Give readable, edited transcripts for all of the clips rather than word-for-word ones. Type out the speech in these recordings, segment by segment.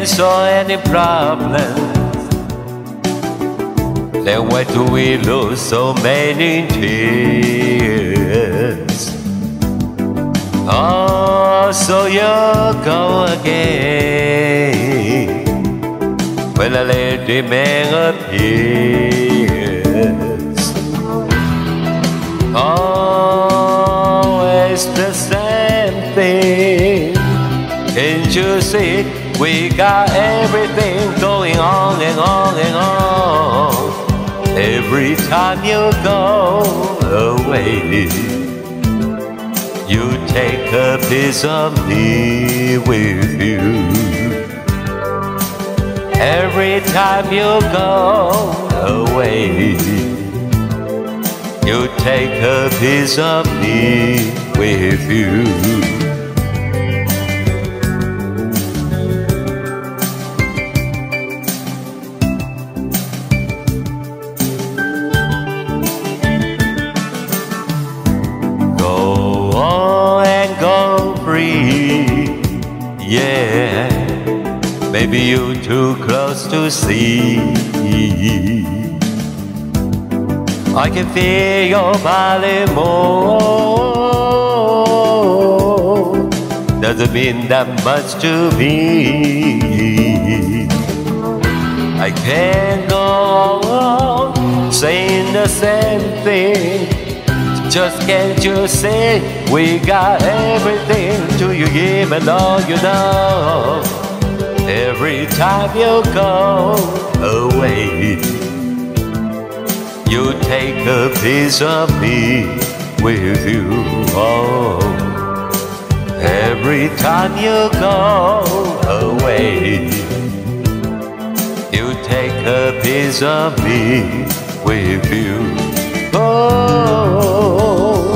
can solve any problem, then why do we lose so many tears? Oh, so you go again when a lady man appears. Always the same thing. Can't you see we got everything going on and on and on? Every time you go away, you take a piece of me with you. Every time you go away, you take a piece of me with you. Yeah, maybe you're too close to see. I can feel your body move. Doesn't mean that much to me. I can't go on saying the same thing. Just can't you see we got everything? Do you even know you know? Every time you go away, you take a piece of me with you. Oh, every time you go away, you take a piece of me with you. Oh,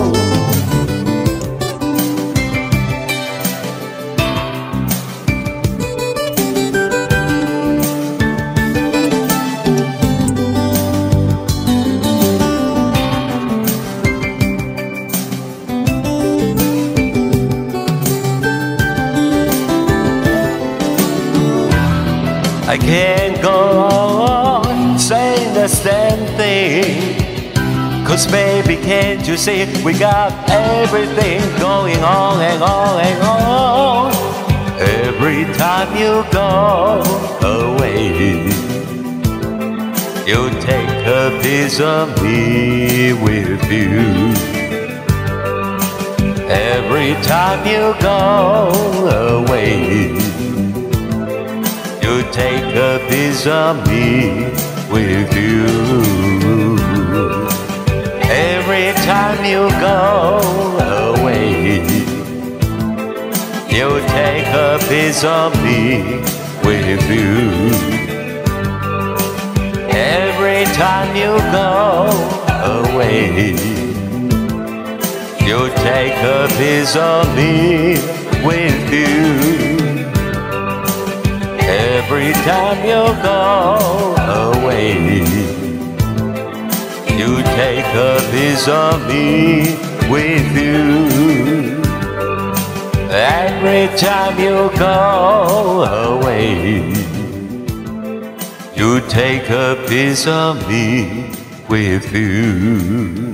I can't go on saying the same thing. 'Cause baby, can't you see we got everything going on and on and on? Every time you go away, you take a piece of me with you. Every time you go away, you take a piece of me with you. Every time you go away, you take a piece of me with you. Every time you go away, you take a piece of me with you. Every time you go away, you take a piece of me with you. Every time you go away, you take a piece of me with you.